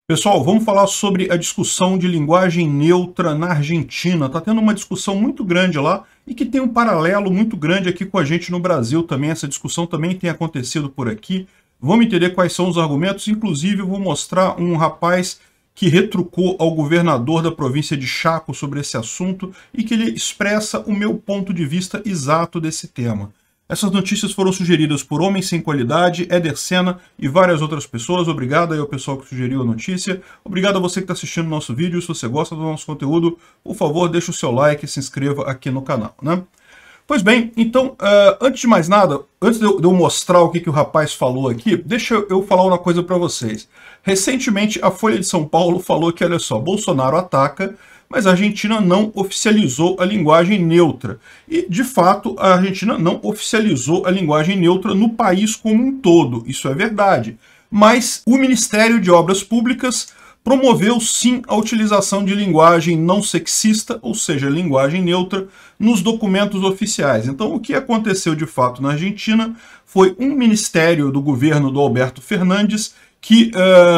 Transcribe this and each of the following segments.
Pessoal, vamos falar sobre a discussão de linguagem neutra na Argentina. Está tendo uma discussão muito grande lá e que tem um paralelo muito grande aqui com a gente no Brasil também. Essa discussão também tem acontecido por aqui. Vamos entender quais são os argumentos. Inclusive, eu vou mostrar um rapaz que retrucou ao governador da província de Chaco sobre esse assunto e que ele expressa o meu ponto de vista exato desse tema. Essas notícias foram sugeridas por Homem Sem Qualidade, Éder Senna e várias outras pessoas. Obrigado aí ao pessoal que sugeriu a notícia. Obrigado a você que está assistindo o nosso vídeo. Se você gosta do nosso conteúdo, por favor, deixe o seu like e se inscreva aqui no canal, né? Pois bem, então, antes de mais nada, antes de eu mostrar o que o rapaz falou aqui, deixa eu falar uma coisa para vocês. Recentemente, a Folha de São Paulo falou que, olha só, Bolsonaro ataca, mas a Argentina não oficializou a linguagem neutra. E, de fato, a Argentina não oficializou a linguagem neutra no país como um todo. Isso é verdade. Mas o Ministério de Obras Públicas promoveu, sim, a utilização de linguagem não sexista, ou seja, linguagem neutra, nos documentos oficiais. Então, o que aconteceu, de fato, na Argentina foi um ministério do governo do Alberto Fernandes que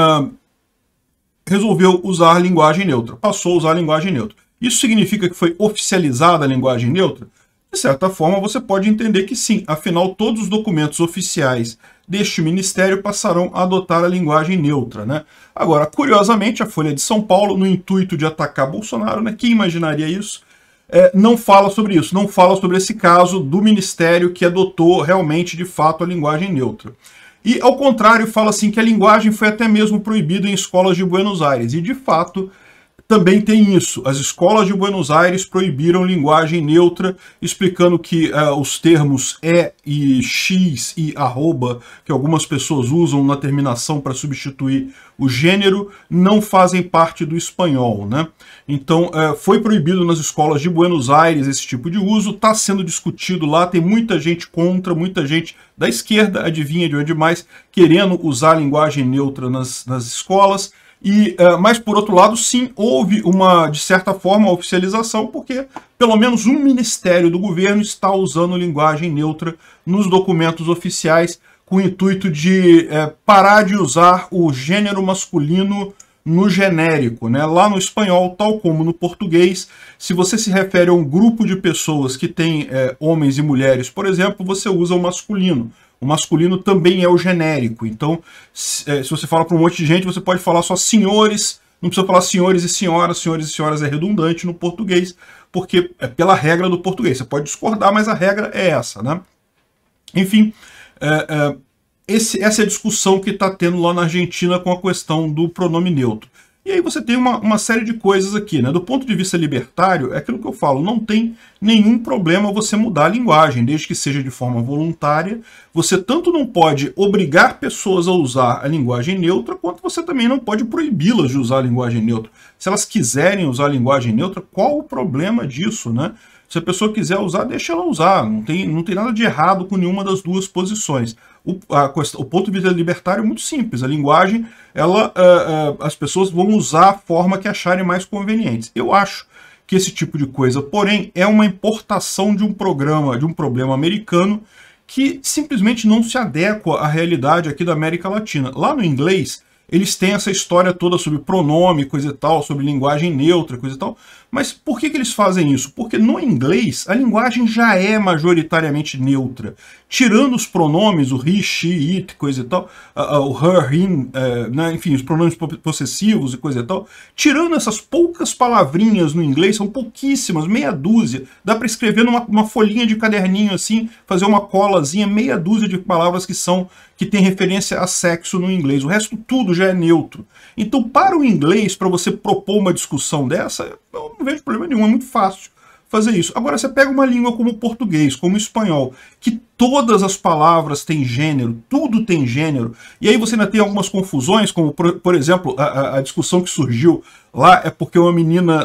resolveu usar a linguagem neutra, passou a usar a linguagem neutra. Isso significa que foi oficializada a linguagem neutra? De certa forma, você pode entender que sim, afinal, todos os documentos oficiais deste ministério passarão a adotar a linguagem neutra, né? Agora, curiosamente, a Folha de São Paulo, no intuito de atacar Bolsonaro, né, quem imaginaria isso, não fala sobre isso, não fala sobre esse caso do ministério que adotou realmente, de fato, a linguagem neutra. E, ao contrário, fala assim que a linguagem foi até mesmo proibida em escolas de Buenos Aires. E, de fato, também tem isso. As escolas de Buenos Aires proibiram linguagem neutra, explicando que os termos e x e arroba, que algumas pessoas usam na terminação para substituir o gênero, não fazem parte do espanhol, né? Então, foi proibido nas escolas de Buenos Aires esse tipo de uso, está sendo discutido lá, tem muita gente contra, muita gente da esquerda, adivinha de onde mais, querendo usar a linguagem neutra nas escolas. Mas, por outro lado, sim, houve de certa forma, oficialização, porque pelo menos um ministério do governo está usando linguagem neutra nos documentos oficiais, com o intuito de parar de usar o gênero masculino no genérico, né? Lá no espanhol, tal como no português, se você se refere a um grupo de pessoas que tem homens e mulheres, por exemplo, você usa o masculino. O masculino também é o genérico. Então, se você fala para um monte de gente, você pode falar só senhores, não precisa falar senhores e senhoras é redundante no português, porque é pela regra do português. Você pode discordar, mas a regra é essa, né? Enfim, essa é a discussão que está tendo lá na Argentina com a questão do pronome neutro. E aí você tem uma série de coisas aqui, né? Do ponto de vista libertário, é aquilo que eu falo, não tem nenhum problema você mudar a linguagem, desde que seja de forma voluntária. Você tanto não pode obrigar pessoas a usar a linguagem neutra, quanto você também não pode proibi-las de usar a linguagem neutra. Se elas quiserem usar a linguagem neutra, qual o problema disso, né? Se a pessoa quiser usar, deixa ela usar. Não tem nada de errado com nenhuma das duas posições. O ponto de vista libertário é muito simples. A linguagem, as pessoas vão usar a forma que acharem mais conveniente. Eu acho que esse tipo de coisa, porém, é uma importação de um problema americano que simplesmente não se adequa à realidade aqui da América Latina. Lá no inglês, eles têm essa história toda sobre pronome, coisa e tal, sobre linguagem neutra, coisa e tal. Mas por que eles fazem isso? Porque no inglês a linguagem já é majoritariamente neutra. Tirando os pronomes, o he, she, it, coisa e tal, o her, him, né, enfim, os pronomes possessivos e coisa e tal. Tirando essas poucas palavrinhas no inglês, são pouquíssimas, meia dúzia. Dá para escrever numa folhinha de caderninho assim, fazer uma colazinha, meia dúzia de palavras que tem referência a sexo no inglês. O resto tudo já é neutro. Então, para o inglês, para você propor uma discussão dessa, eu não vejo problema nenhum, é muito fácil fazer isso. Agora, você pega uma língua como o português, como o espanhol, que todas as palavras têm gênero, tudo tem gênero, e aí você ainda tem algumas confusões, como, por exemplo, a discussão que surgiu lá é porque uma menina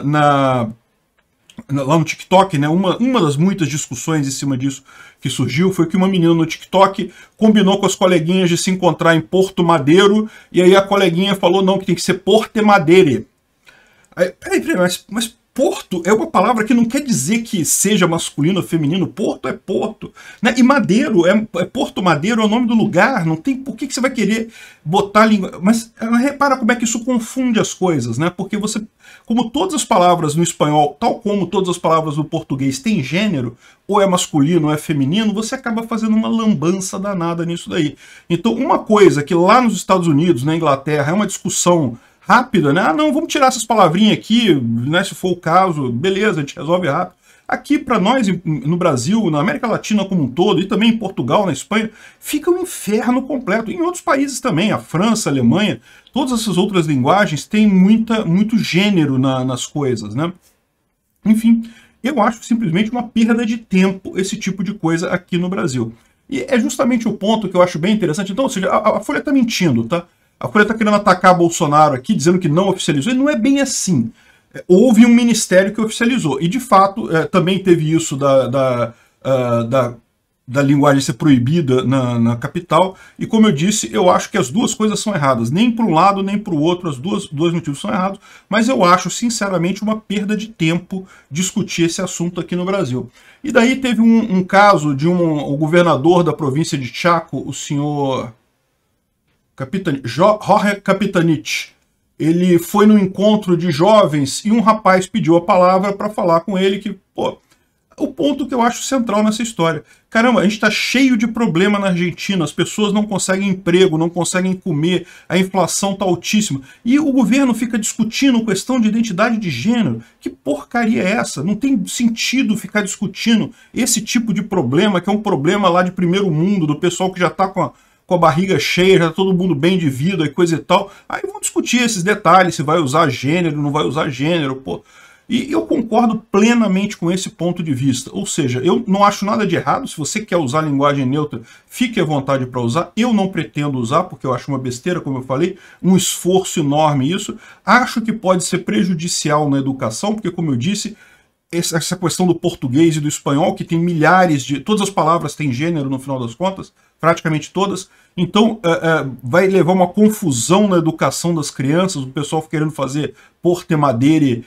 lá no TikTok, né, uma das muitas discussões em cima disso que surgiu foi que uma menina no TikTok combinou com as coleguinhas de se encontrar em Porto Madeiro, e aí a coleguinha falou não, que tem que ser Porte Madeire. Aí, peraí, mas Porto é uma palavra que não quer dizer que seja masculino ou feminino. Porto é Porto, né? E Madeiro, Porto Madeiro é o nome do lugar. Não tem por que você vai querer botar a língua... Mas repara como é que isso confunde as coisas, né? Porque você, como todas as palavras no espanhol, tal como todas as palavras no português têm gênero, ou é masculino ou é feminino, você acaba fazendo uma lambança danada nisso daí. Então, uma coisa que lá nos Estados Unidos, na Inglaterra, é uma discussão rápida, né? Ah, não, vamos tirar essas palavrinhas aqui, né? Se for o caso, beleza, a gente resolve rápido. Aqui, para nós, no Brasil, na América Latina como um todo, e também em Portugal, na Espanha, fica um inferno completo. Em outros países também, a França, a Alemanha, todas essas outras linguagens têm muito gênero nas coisas, né? Enfim, eu acho simplesmente uma perda de tempo esse tipo de coisa aqui no Brasil. E é justamente o ponto que eu acho bem interessante. Então, ou seja, a Folha está mentindo, tá? A Folha está querendo atacar Bolsonaro aqui, dizendo que não oficializou, e não é bem assim. Houve um ministério que oficializou, e de fato também teve isso da linguagem ser proibida na capital, e como eu disse, eu acho que as duas coisas são erradas, nem para um lado nem para o outro, os dois motivos são errados, mas eu acho sinceramente uma perda de tempo discutir esse assunto aqui no Brasil. E daí teve um caso de o governador da província de Chaco, o senhor Jorge Capitanich. Ele foi no encontro de jovens e um rapaz pediu a palavra para falar com ele que, pô, o ponto que eu acho central nessa história. Caramba, a gente está cheio de problema na Argentina, as pessoas não conseguem emprego, não conseguem comer, a inflação está altíssima. E o governo fica discutindo questão de identidade de gênero. Que porcaria é essa? Não tem sentido ficar discutindo esse tipo de problema, que é um problema lá de primeiro mundo, do pessoal que já está com a barriga cheia, já tá todo mundo bem de vida e coisa e tal. Aí vão discutir esses detalhes, se vai usar gênero, não vai usar gênero, pô. E eu concordo plenamente com esse ponto de vista. Ou seja, eu não acho nada de errado. Se você quer usar linguagem neutra, fique à vontade para usar. Eu não pretendo usar, porque eu acho uma besteira, como eu falei, um esforço enorme isso. Acho que pode ser prejudicial na educação, porque, como eu disse, essa questão do português e do espanhol, que tem milhares de... Todas as palavras têm gênero no final das contas, praticamente todas. Então vai levar uma confusão na educação das crianças, o pessoal querendo fazer porte madere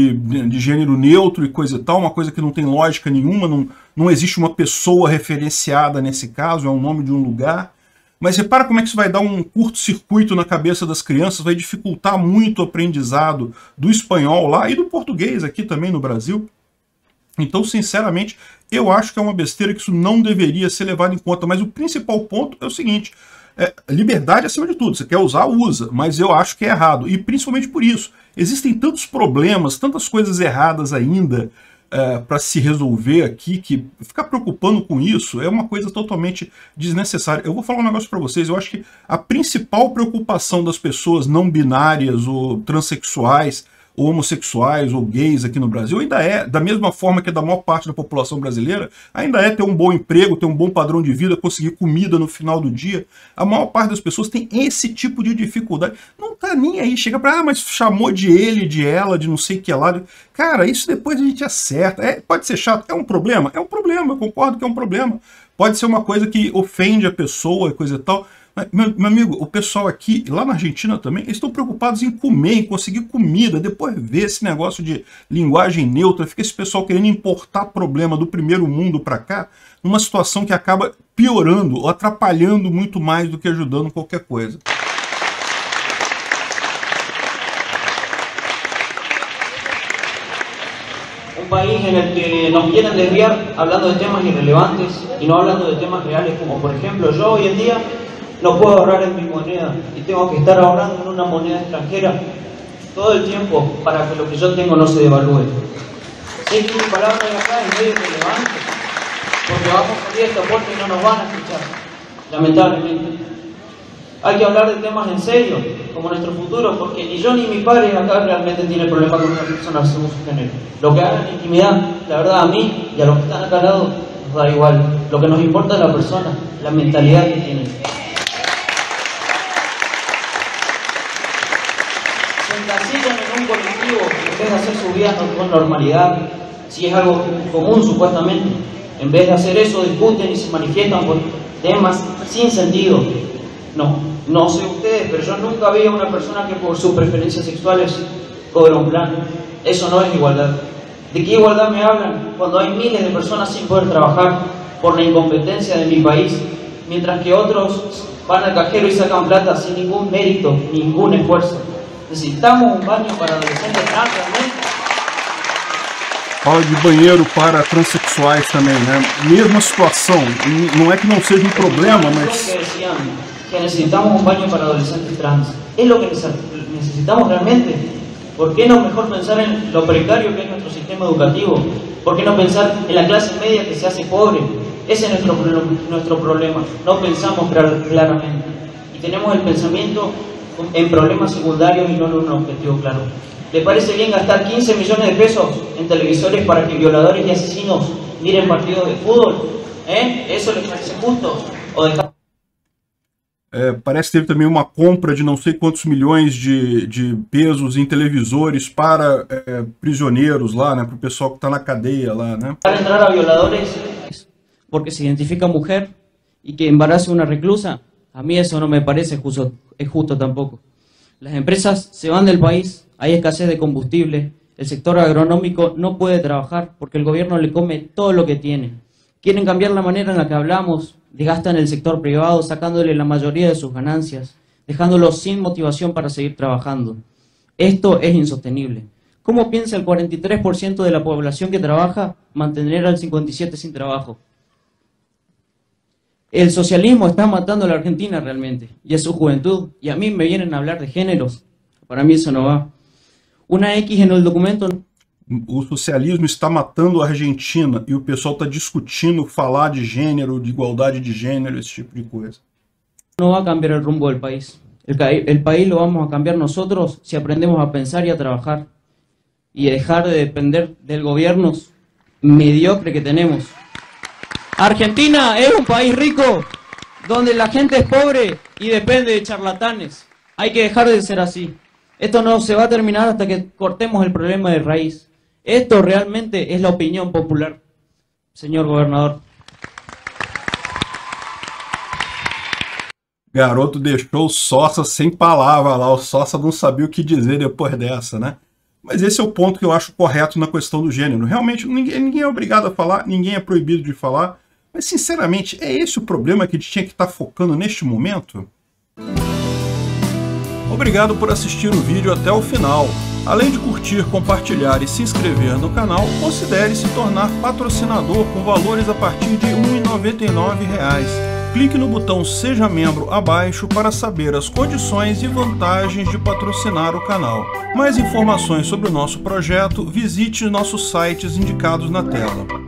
de gênero neutro e coisa e tal, uma coisa que não tem lógica nenhuma, não existe uma pessoa referenciada nesse caso, é o nome de um lugar. Mas repara como é que isso vai dar um curto-circuito na cabeça das crianças, vai dificultar muito o aprendizado do espanhol lá e do português aqui também no Brasil. Então, sinceramente, eu acho que é uma besteira, que isso não deveria ser levado em conta. Mas o principal ponto é o seguinte, liberdade acima de tudo. Você quer usar, usa, mas eu acho que é errado. E principalmente por isso. Existem tantos problemas, tantas coisas erradas ainda para se resolver aqui, que ficar preocupando com isso é uma coisa totalmente desnecessária. Eu vou falar um negócio para vocês, eu acho que a principal preocupação das pessoas não binárias ou transexuais, ou homossexuais, ou gays aqui no Brasil, ainda é, da mesma forma que da maior parte da população brasileira, ainda é ter um bom emprego, ter um bom padrão de vida, conseguir comida no final do dia. A maior parte das pessoas tem esse tipo de dificuldade. Não tá nem aí, chega pra, mas chamou de ele, de ela, de não sei o que lá. Cara, isso depois a gente acerta. Pode ser chato, é um problema? É um problema, eu concordo que é um problema. Pode ser uma coisa que ofende a pessoa e coisa e tal. Meu amigo, o pessoal aqui, lá na Argentina também, eles estão preocupados em comer, em conseguir comida, depois ver esse negócio de linguagem neutra, fica esse pessoal querendo importar problema do primeiro mundo para cá, numa situação que acaba piorando ou atrapalhando muito mais do que ajudando qualquer coisa. Un país en el que nos quieren desviar hablando de temas irrelevantes y no hablando de temas reales, como por ejemplo yo hoy en día no puedo ahorrar en mi moneda y tengo que estar ahorrando en una moneda extranjera todo el tiempo para que lo que yo tengo no se devalúe. Sé que mi palabra de acá es medio irrelevante, porque vamos a salir de esta puerta y no nos van a escuchar, lamentablemente. Hay que hablar de temas en serio, como nuestro futuro, porque ni yo ni mi padre acá realmente tienen problema con una persona según su género. Lo que hagan en intimidad, la verdad, a mí y a los que están acá al lado, nos da igual. Lo que nos importa es la persona, la mentalidad que tienen. Se encasillan en un colectivo en vez de hacer su vida con normalidad, si es algo común supuestamente. En vez de hacer eso, discuten y se manifiestan por temas sin sentido. No sé ustedes, pero yo nunca vi a una persona que por sus preferencias sexuales cobra un plan. Eso no es igualdad. ¿De qué igualdad me hablan cuando hay miles de personas sin poder trabajar por la incompetencia de mi país, mientras que otros van al cajero y sacan plata sin ningún mérito, ningún esfuerzo? Necesitamos un baño para adolescentes trans realmente. Fala de banheiro para transexuais também, né? Mesma situação. Não é que não seja um problema, mas... Que decían que necesitamos un baño para adolescentes trans. ¿Es lo que necesitamos realmente? ¿Por qué no mejor pensar en lo precario que es nuestro sistema educativo? ¿Por qué no pensar en la clase media que se hace pobre? Ese es nuestro problema. No pensamos claramente. Y tenemos el pensamiento en problemas secundarios y no en un objetivo claro. ¿Le parece bien gastar 15 millones de pesos en televisores para que violadores y asesinos miren partidos de fútbol? ¿Eso les parece justo? ¿O dejar... Parece que teve também uma compra de não sei quantos milhões de pesos em televisores para prisioneiros lá, né? Para o pessoal que está na cadeia lá, né? Para entrar a violadores porque se identifica mujer y que embarace una reclusa, a mí eso no me parece justo tampoco. Las empresas se van del país, hay escasez de combustible, el sector agronómico no puede trabajar porque el gobierno le come todo lo que tiene. Quieren cambiar la manera en la que hablamos, desgastan el sector privado sacándole la mayoría de sus ganancias, dejándolos sin motivación para seguir trabajando. Esto es insostenible. ¿Cómo piensa el 43% de la población que trabaja mantener al 57% sin trabajo? El socialismo está matando a la Argentina realmente, y a su juventud, y a mí me vienen a hablar de géneros. Para mí eso no va. Una X en el documento... O socialismo está matando a Argentina e o pessoal está discutindo falar de gênero, de igualdade de gênero, esse tipo de coisa. No va a cambiar el rumbo del país. El país lo vamos a cambiar nosotros si aprendemos a pensar y a trabajar. Y dejar de depender del gobierno mediocre que tenemos. Argentina es un país rico, donde la gente es pobre y depende de charlatanes. Hay que dejar de ser así. Esto no se va a terminar hasta que cortemos el problema de raíz. Esto realmente es la opinión popular, señor gobernador. Garoto deixou o Sossa sem palavra lá, o Sossa não sabia o que dizer depois dessa, né? Mas esse é o ponto que eu acho correto na questão do gênero. Realmente, ninguém é obrigado a falar, ninguém é proibido de falar, mas sinceramente, é esse o problema que a gente tinha que estar focando neste momento? Obrigado por assistir o vídeo até o final. Além de curtir, compartilhar e se inscrever no canal, considere se tornar patrocinador com valores a partir de R$ 1,99. Clique no botão Seja Membro abaixo para saber as condições e vantagens de patrocinar o canal. Mais informações sobre o nosso projeto, visite nossos sites indicados na tela.